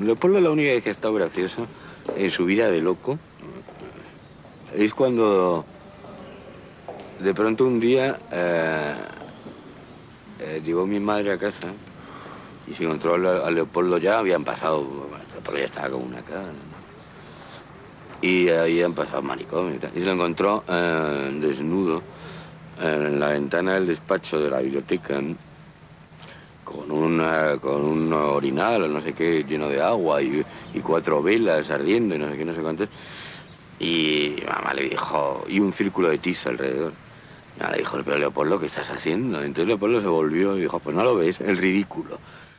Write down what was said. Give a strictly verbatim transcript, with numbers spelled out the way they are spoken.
Leopoldo, la única vez que ha estado gracioso en su vida de loco es cuando de pronto un día eh, eh, llegó mi madre a casa y se encontró a, a Leopoldo. Ya habían pasado, bueno, Leopoldo ya estaba como una cara, ¿no? Y ahí han pasado manicomio y tal. Y se lo encontró eh, desnudo en la ventana del despacho de la biblioteca, ¿no? con, una, con un orinal o no sé qué lleno de agua y, y cuatro velas ardiendo y no sé qué, no sé cuántos. Y mi mamá le dijo, y un círculo de tiza alrededor. Mi mamá le dijo, pero Leopoldo, ¿qué estás haciendo? Entonces Leopoldo se volvió y dijo, pues no lo ves, el ridículo.